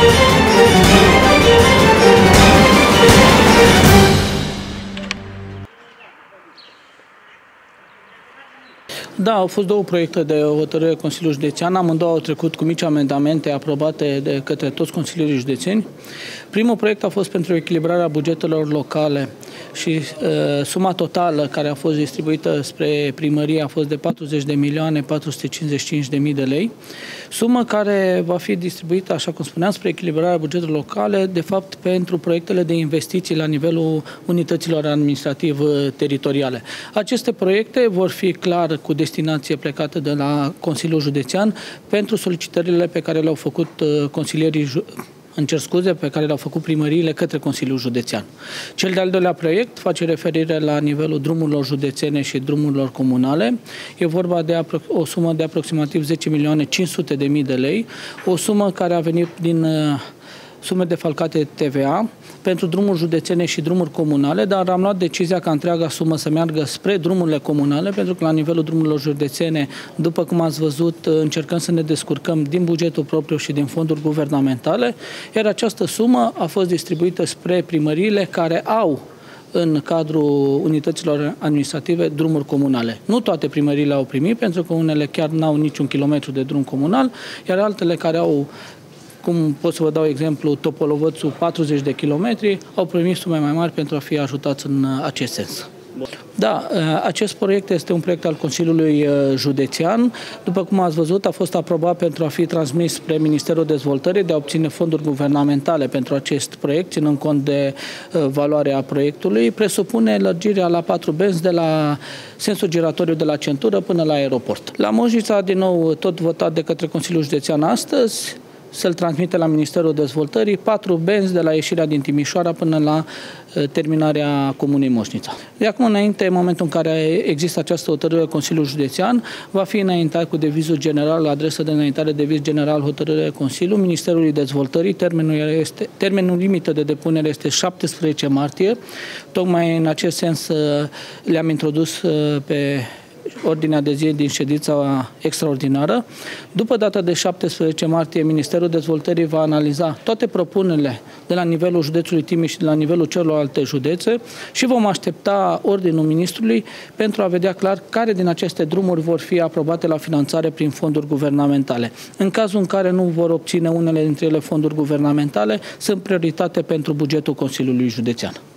Da, au fost două proiecte de hotărâre Consiliului Județean, amândouă au trecut cu mici amendamente aprobate de către toți consilierii județeni. Primul proiect a fost pentru echilibrarea bugetelor locale și suma totală care a fost distribuită spre primărie a fost de 40.455.000 de lei, sumă care va fi distribuită, așa cum spuneam, spre echilibrarea bugetelor locale, de fapt pentru proiectele de investiții la nivelul unităților administrativ-teritoriale. Aceste proiecte vor fi clar cu destinație plecată de la Consiliul Județean pentru solicitările pe care le-au făcut consilierii pe care le-au făcut primăriile către Consiliul Județean. Cel de-al doilea proiect face referire la nivelul drumurilor județene și drumurilor comunale. E vorba de o sumă de aproximativ 10.500.000 de lei, o sumă care a venit din sume defalcate TVA pentru drumuri județene și drumuri comunale, dar am luat decizia ca întreaga sumă să meargă spre drumurile comunale, pentru că la nivelul drumurilor județene, după cum ați văzut, încercăm să ne descurcăm din bugetul propriu și din fonduri guvernamentale, iar această sumă a fost distribuită spre primăriile care au în cadrul unităților administrative drumuri comunale. Nu toate primăriile au primit, pentru că unele chiar n-au niciun kilometru de drum comunal, iar altele care au, cum pot să vă dau exemplu, Topolovățul 40 de kilometri, au primit sume mai mari pentru a fi ajutați în acest sens. Da, acest proiect este un proiect al Consiliului Județean. După cum ați văzut, a fost aprobat pentru a fi transmis spre Ministerul Dezvoltării de a obține fonduri guvernamentale pentru acest proiect, ținând cont de valoarea proiectului. Presupune lărgirea la 4 benzi de la sensul giratoriu de la centură până la aeroport. La Mojița, din nou, tot votat de către Consiliul Județean astăzi, să-l transmite la Ministerul Dezvoltării, 4 benzi de la ieșirea din Timișoara până la terminarea Comunei Moșnița. De acum înainte, în momentul în care există această hotărâre Consiliul Județean, va fi înaintat cu devizul general, la adresă de înaintare de deviz general, hotărâre Consiliul Ministerului Dezvoltării. Termenul limită de depunere este 17 martie. Tocmai în acest sens le-am introdus pe ordinea de zi din ședința extraordinară. După data de 17 martie, Ministerul Dezvoltării va analiza toate propunerile de la nivelul județului Timiș și de la nivelul celorlalte județe și vom aștepta ordinul ministrului pentru a vedea clar care din aceste drumuri vor fi aprobate la finanțare prin fonduri guvernamentale. În cazul în care nu vor obține unele dintre ele fonduri guvernamentale, sunt prioritate pentru bugetul Consiliului Județean.